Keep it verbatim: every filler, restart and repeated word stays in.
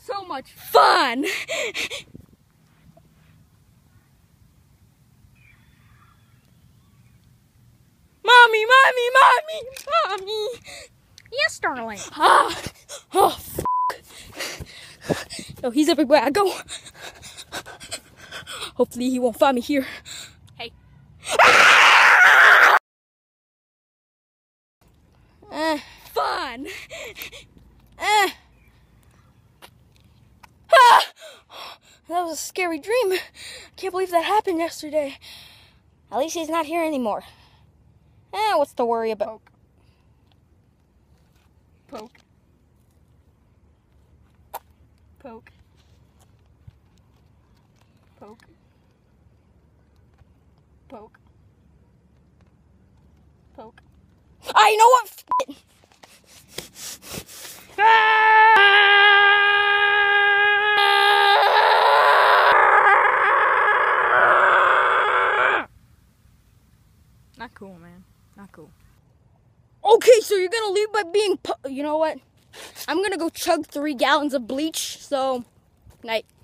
so much fun. Mommy, mommy, mommy, mommy. Yes, darling. Ah, oh, f***. Oh, he's everywhere I go. Hopefully he won't find me here. Hey. Uh, fun. Uh. Ah, that was a scary dream. I can't believe that happened yesterday. At least he's not here anymore. Eh, what's to worry about? Poke. Poke. Poke. Poke. Poke. I know what. F it. Not cool, man. Not cool. Okay, so you're gonna leave by being. Pu you know what? I'm gonna go chug three gallons of bleach. So, night.